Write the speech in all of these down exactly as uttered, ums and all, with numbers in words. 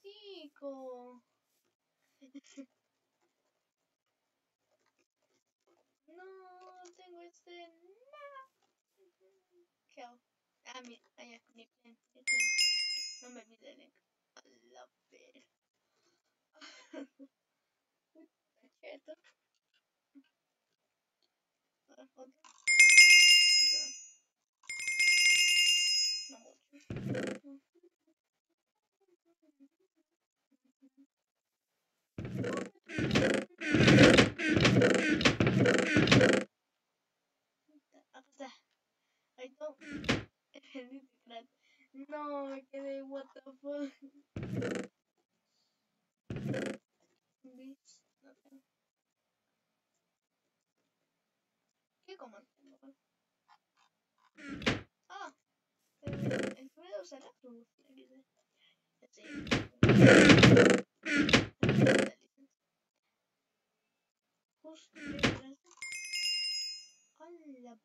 chico. No, tengo este. No. ¿Qué hago? Ah, mi, ah, ya, mi plan, mi plan. No me olvidé de a la ver. Está quieto. Ah, otro. Otro. No mucho. Acá está. Ahí está. No, me quedé, what the fuck. Bitch, no tengo. ¿Qué comando tengo? Ah, el ruido usar la luz. Así. Justo detrás. ¡Hala!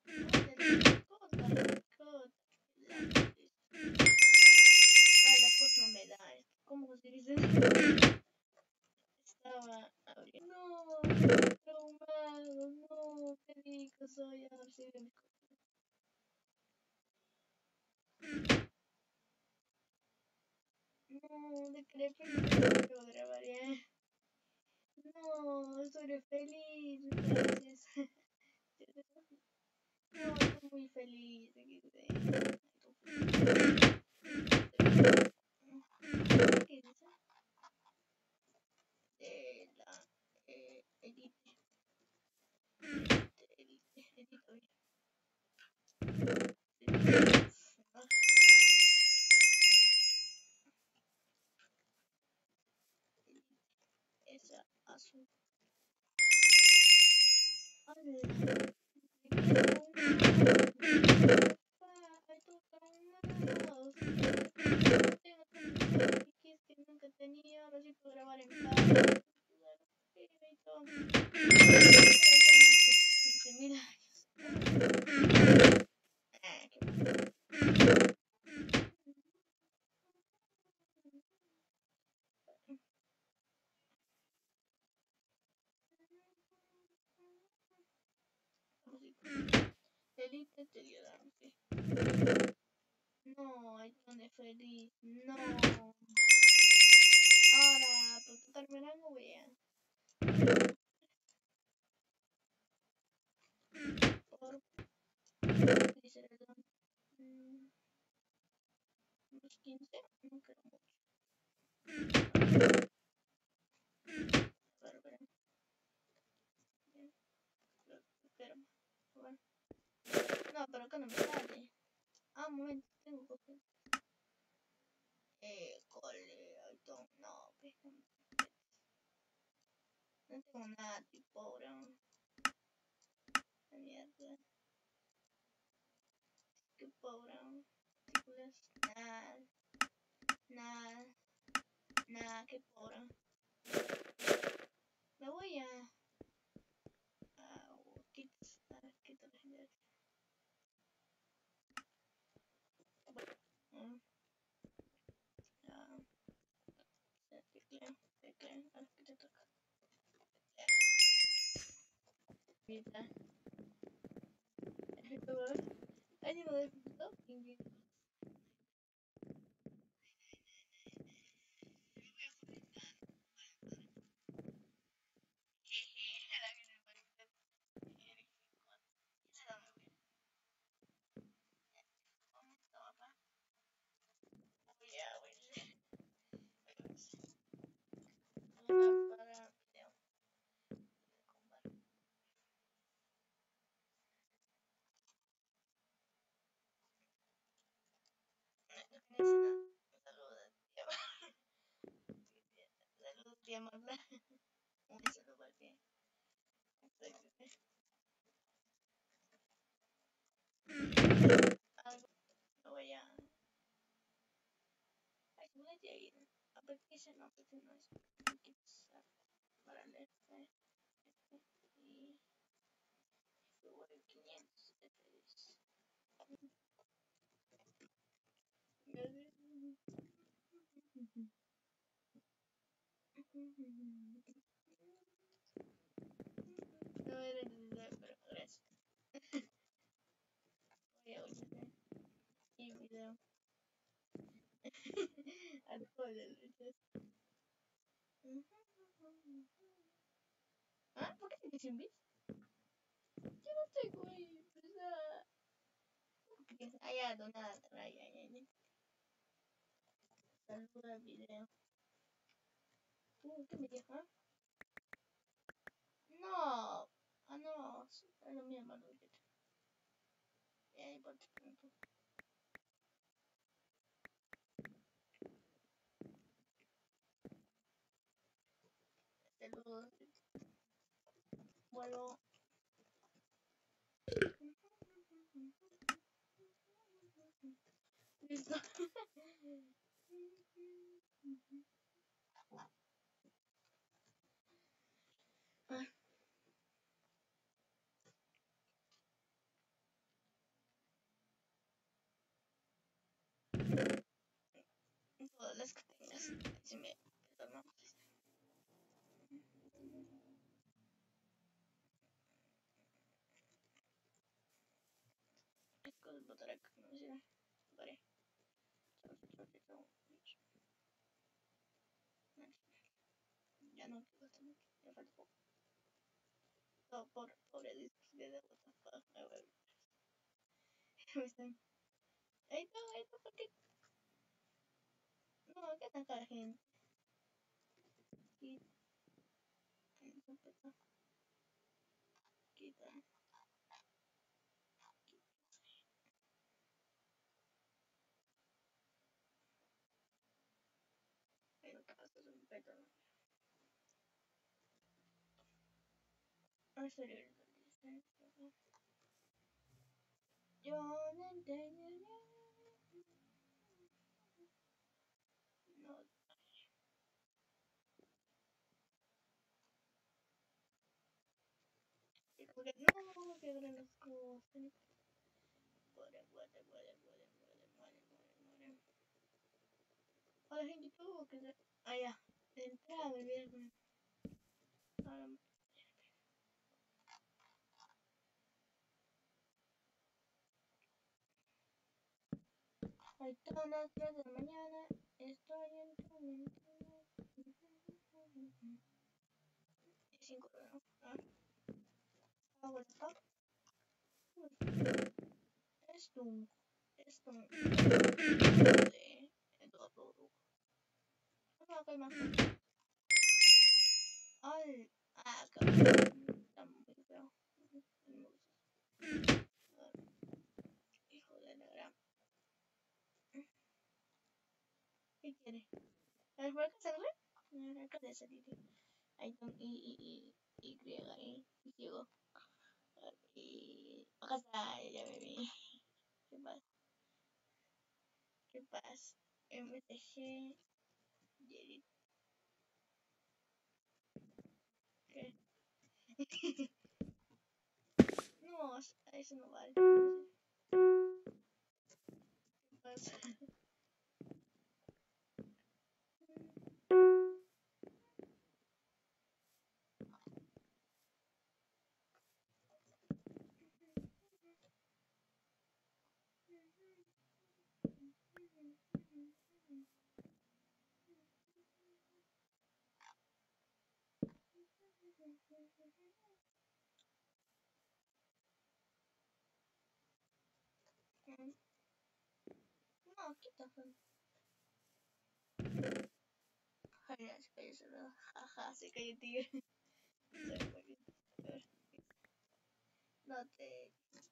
Ah, la cosa no me da. ¿Cómo se dice? Estaba abriendo. No, traumado. No, qué rico soy. A ver si me no, de creer que no lo grabaré. No, estoy feliz. Gracias. No, estoy muy feliz. ¿Qué dice? De la eh, edite. Edite, edite, edito. Esa azul. Hola. Que nunca tenía, ahora sí puedo grabar en casa. Mira. Elite te ayudaron, sí. No, hay donde feliz. No. Ahora, por tocarme algo, voy a. Por. Dice el don. Unos quince, no creo mucho. A ver, ver. Pero, bueno. No, pero acá no me sale. Ah, un momento, tengo copia. Eh, cole, I don't know. No tengo nada, tipo, bro. La mierda. Qué pobre. Nada. Nada. Nada, qué pobre. Me voy a. a kits. A ver, qué tal legendary. Mm. Ya. Tecleo, tecleo. A ver qué te toca. Vida. Ay, digo, de puto. Llamarla. Un saludo al pie. Algo. Lo voy a. Ay, voy a ir. Application, no, porque no es. Para leer. Y. Fue quinientos. No era necesario, pero gracias. Voy a unirme y video. A todas las luchas. ¿Ah? ¿Por qué tienes un bis? Yo no tengo ahí, pues ah. Ah, ya, donada, ya, ya, ya. Saluda al video. Uh, ¿qué me dijo? No. Ah, no. Es lo mismo, no. Ya, importa tanto. Saludos. Bueno. Listo. Todas las que tengas. Si me perdonamos. Es cosa botar acá, no sé. Vale. Ya no te gusta mucho. Ya falta poco. No, pobre, pobre discos de what the fuck. A ver. Me están. Ahí está, ahí está, ¿por qué? No, ¿qué tanta gente? Quita. Quita. Quita. Ahí no te pasas un pedo, ¿no? Ay, serio. Yo no entiendo. No. Porque no, que gran las cosas. Muere, muere, muere, muere, muere, muere, muere, muere. Hola, gente, tuvo que ser. Ah, ya. De entrada me vieron. Ahora. Ahí están las tres de la mañana. Estoy en tu mente. Es cinco, ¿no? Ah, ah, what the fuck? Esto. Esto. De. Esto todo. Ah, calma. Ay. Ah, cabrón. Está muy feo. Hijo de la gran. ¿Qué quiere? A ver, ¿por acá salgo? Acá de salir. Ahí está. Y, y, y, y, y, y, ciego. Y. Acá está, ya me vi. ¿Qué pasa? ¿Qué pasa? M T G. Jerry. ¿Qué? No, eso no vale. ¿Qué pasa? No, quita. Ay, ya se cayó cerrado. Jaja, se cayó el tigre. No te.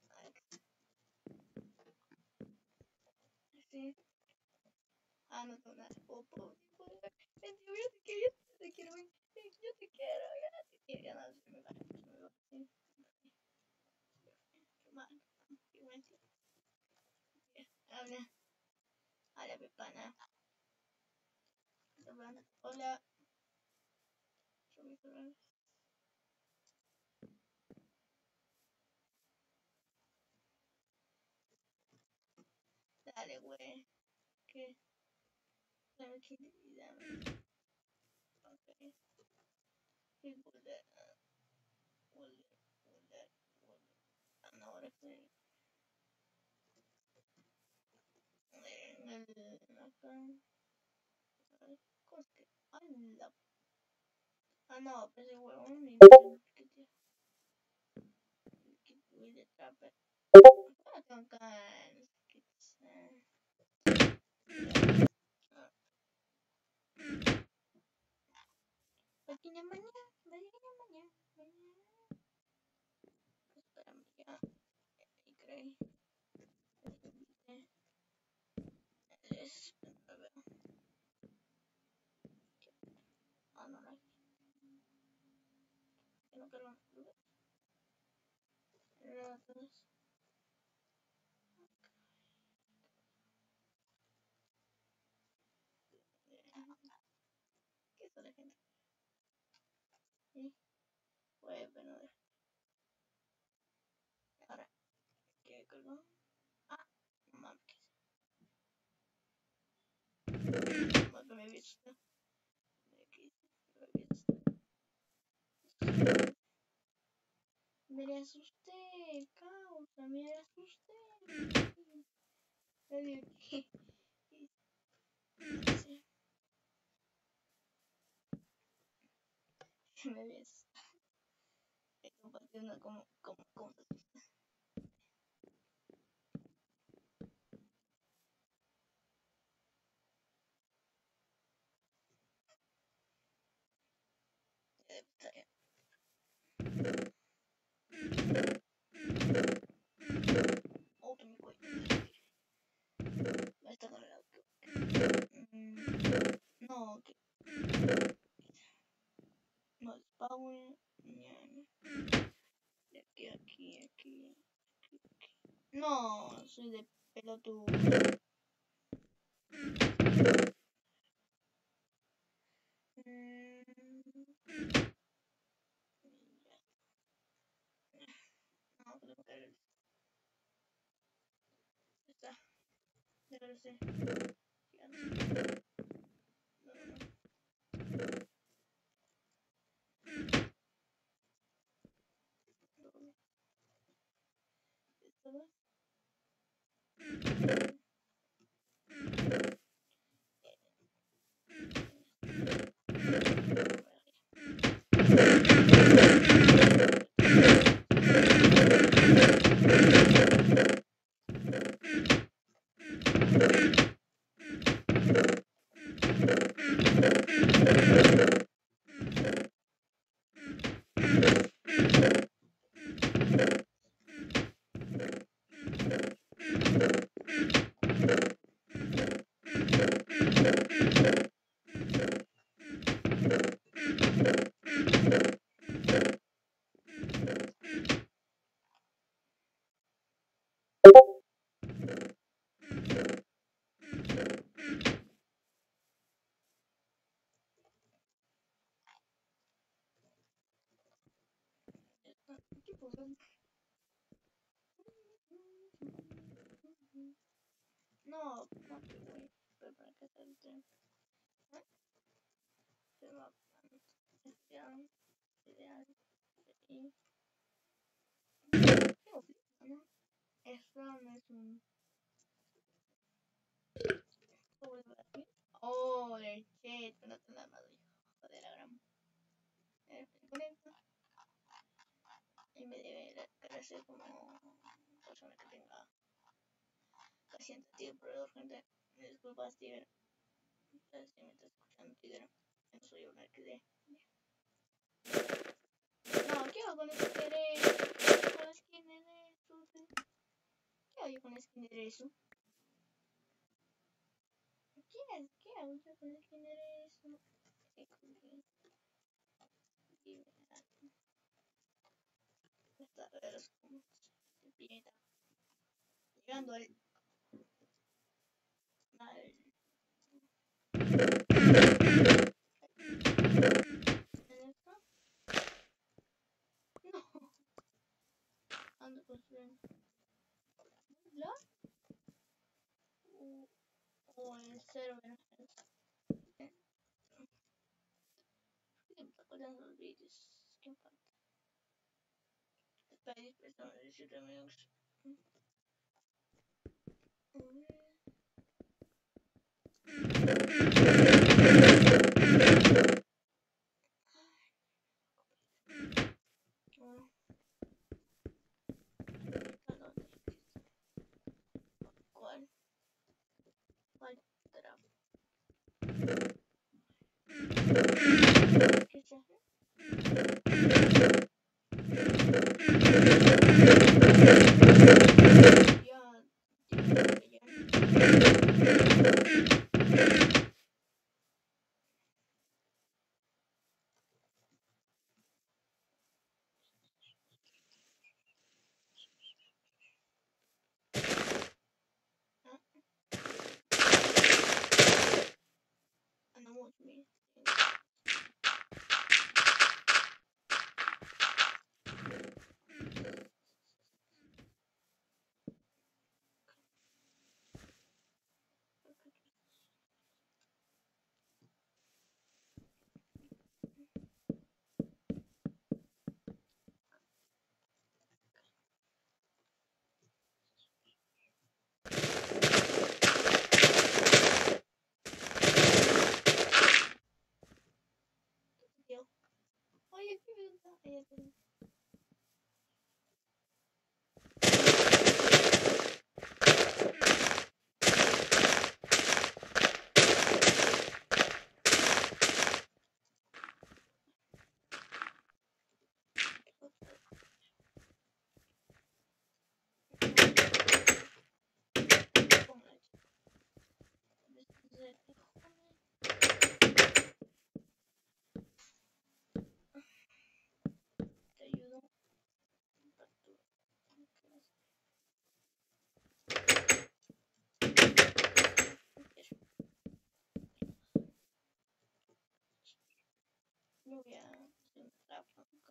Sí. Ah, no tengo nada. Oh, pobre, pobre. Vente, yo te quiero, yo te quiero, yo te quiero, ya te quiero. Ya no, se me va, se me va. Sí. Qué mal. Qué mal. Habla. Hola, Pepana. Hola. Dale, güey. ¿Qué? Claro que dame. Okay. He will that. Uh, will that. Will that. Will that. I don't know what I'm saying. En el. Acá. ¿Cómo es que? I love. Ah, no, pues el huevón y que tío. Que voy de trapper. Ah, con can. Que pequeña mañana, pequeña mañana, mañana. Espérame ya. Y creí. Es. A ver. Ah, no, no. Que no quiero. Entonces. ¿Qué es la gente? Y. Pues, bueno, ahora. ¿Qué colgó? Ah, no mames. No me he visto. Me asusté, causa, me asusté. Me ves. Compartiendo como, como, como. Open mi cuello. Está cargado. No, que. No, es power. De aquí, aquí, aquí. No, soy de pelotudo. No, tengo que ver. Está. Ya lo sé. Gigante. No, no, no. ¿Esto va? ¿Qué puso? No, no te voy. Pero para que se el tren. Se va. Ideal. Ideal. Y. ¿Qué oficio, no? Esto no es un. ¿Cómo es aquí? Oh, el shit. No te la madre. Joder, la gran. Con esto. Y me debe crecer como persona que tenga casi tío, pero gente. Me disculpas, Steven. Si me estás escuchando, Tigre. No soy una que de. No, ¿qué hago con skin de con skin de eso? ¿Qué hago con skin de eso? ¿Qué es? ¿Qué hago yo con skin de eso? Esta es como piedra. Llegando al mal. ¿En esto? No. Ando construyendo. ¿La? O, o en cero menos. faltan los vídeos. ¿Qué falta? Está diez personas, diecisiete minutos. ¿Cuál? ¿Cuál trap? ¿Qué se hace? Ya, ya, andamos bien. Oye, qué verdad. Te ayudo. Yo voy a hacer un trap.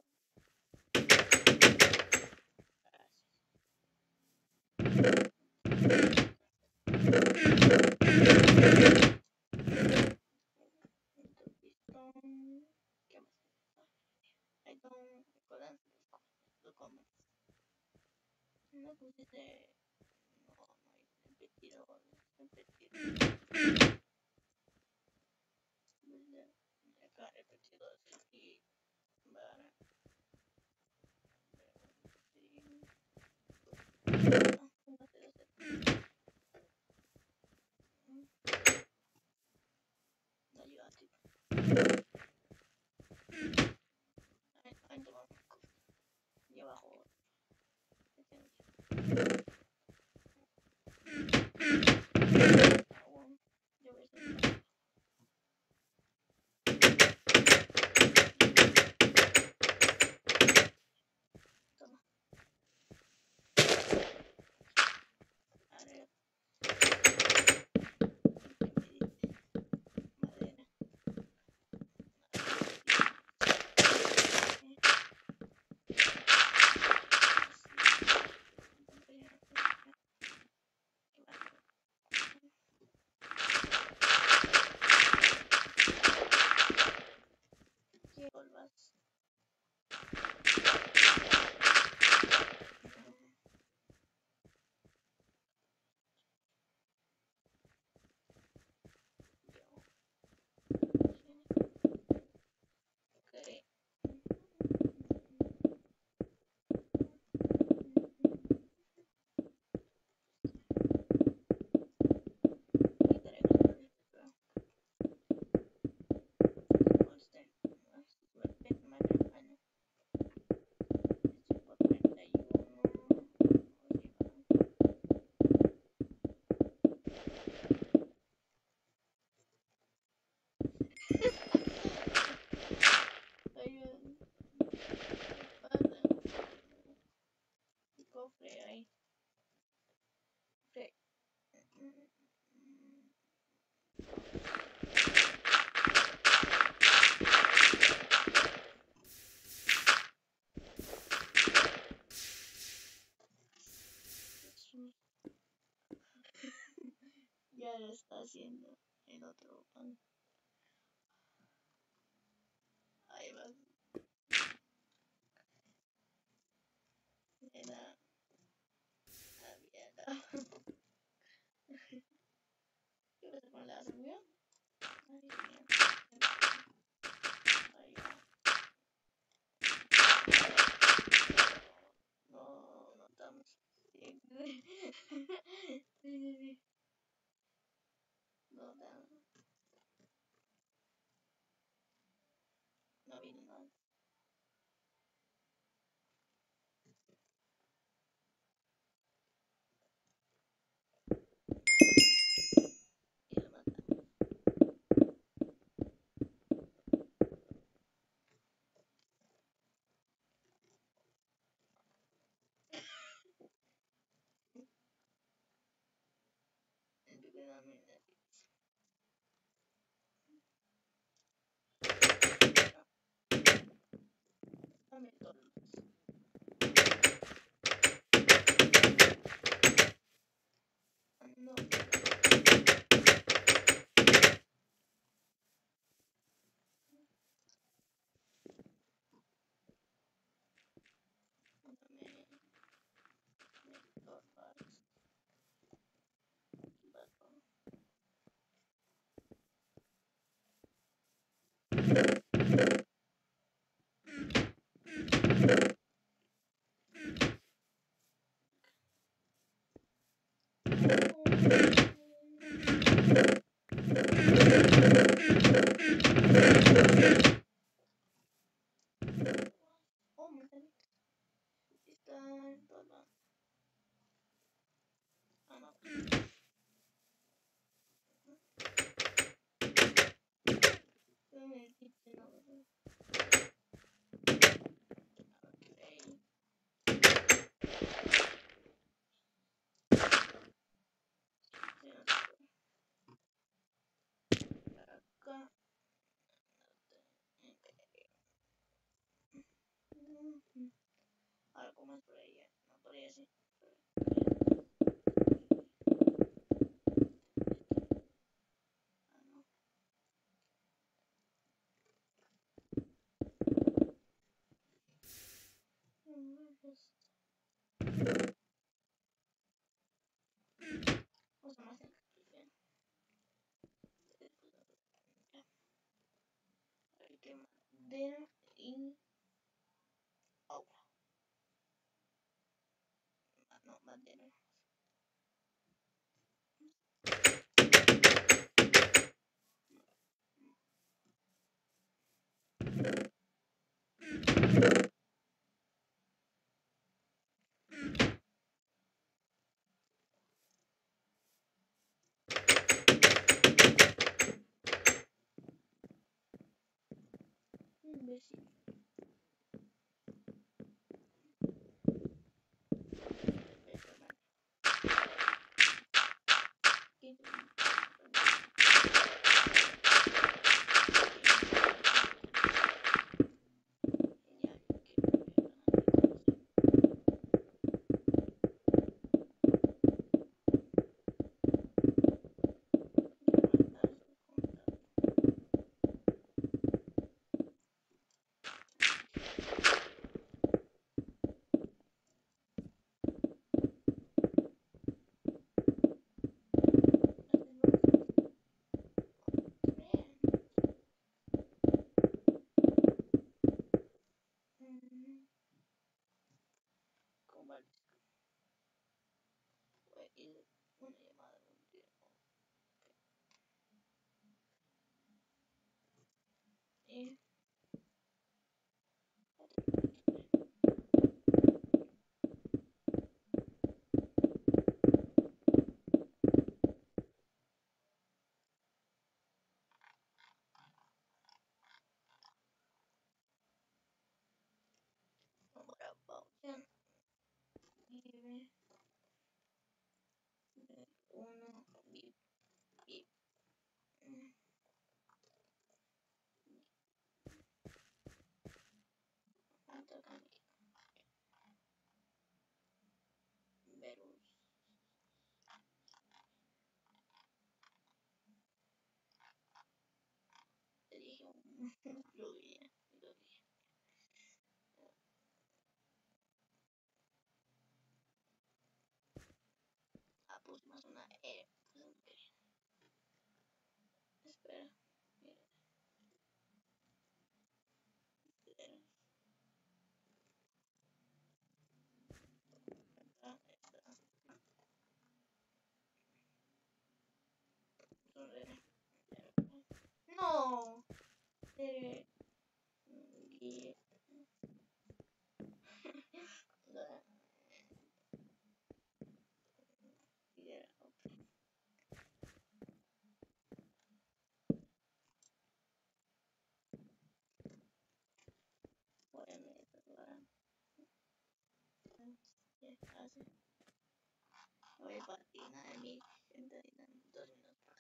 ¿Qué más? I don't recognize the comments. No pusiste. No, no hay repetido. Repetido. Acá repetido así. Para. No ayuda, tipo. Ahí tomamos. Y abajo. Yo voy a hacer. Toma. A ver. Madera. ¿Qué volvas? Cofre ahí. Ya lo está haciendo el otro pan. Ahí va. ¿Qué pasa con la amiga? Ay, Dios mío. Ahí va. No, no estamos. Sí, sí, sí. No, no, no vino nada. Y lo matamos. El pico de la mierda. Dame todo. No. Oh, me salí. Está en todo lado. Ah, no. No me dijiste nada. Acá. Algo más por ahí. No podría ser. Vamos a más cerca. Hay que madera y agua. Ah, no, madera. Imbécil. Una llamada de un tiempo. Y ahora pausa. Y uno, bip, bip. Verus. Te dije un fluye. Lo dije. Eh, espera. Mira. Espera. Acá está. Sonreír. No. Eh, y- la- y- Bueno, ya casi. Voy a patinar en mi gente en dos minutos.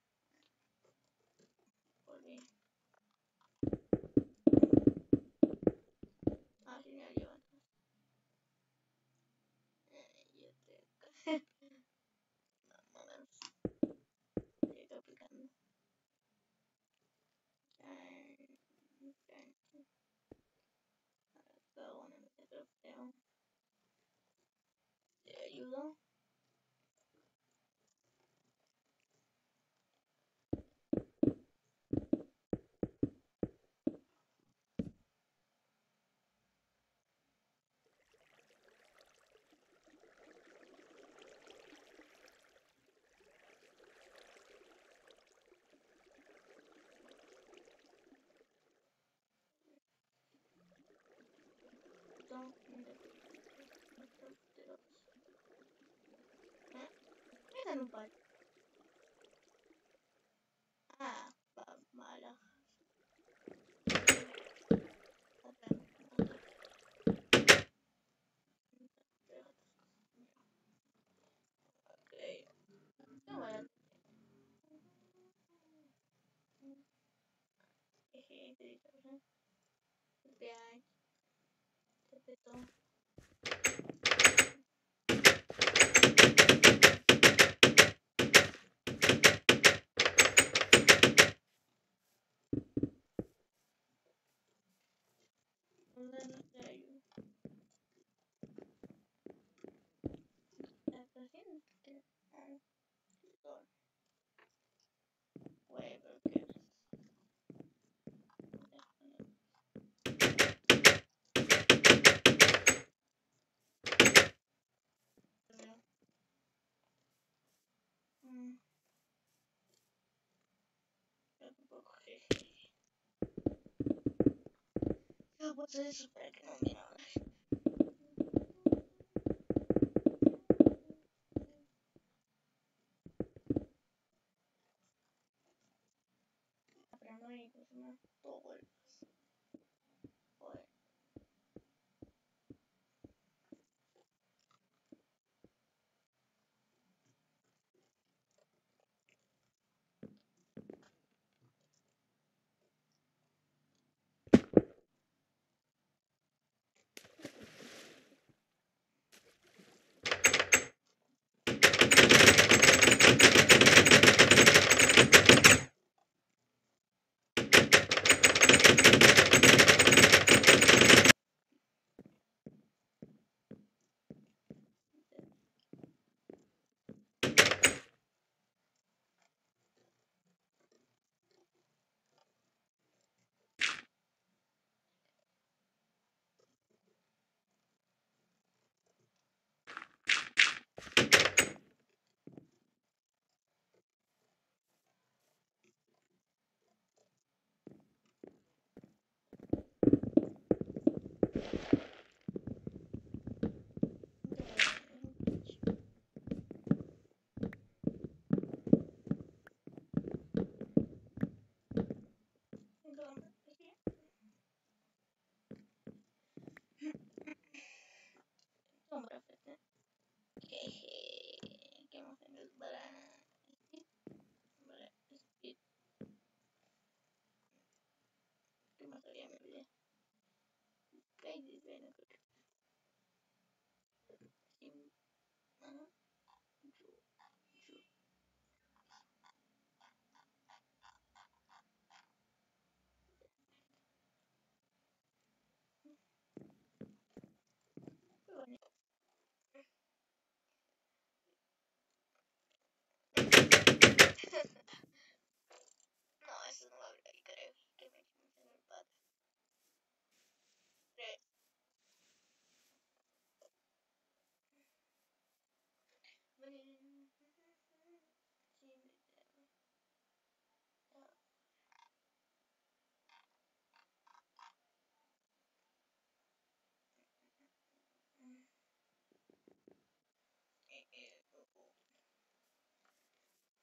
Volví. Ah, sí, me llevan. Eh, yo te... No, mames. Estoy aplicando. Cada uno me trofeo. ¿Te ayudo? No, me dan un par. Ah, va mala. Okay. No, bueno. Jeje, te digo, ¿no? Vean, te peto. ¿Dónde no te ayudo? ¿Estás haciendo? Ah, todo. Güey, pero qué haces. Mm. Tampoco, jeje. Yo puse eso para que no me hagas. Pero no hay cosa más. Todo golpes. Joder.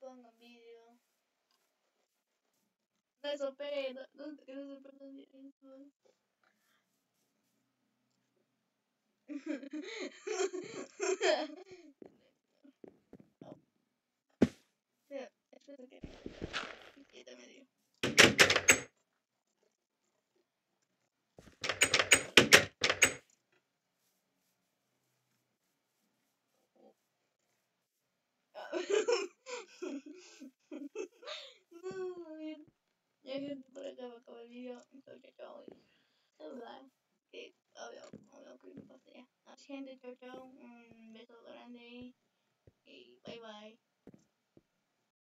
pongan vídeo. No desoperen, no, no, que no se pongan eso. Espera, espera que quieta medio. No, ya, ya gente por acá va a acabar el video. Chao, chao, chao. Bye. Que obvio, obvio que me pase ya. Así gente, chao, chao. Un beso grande y bye bye.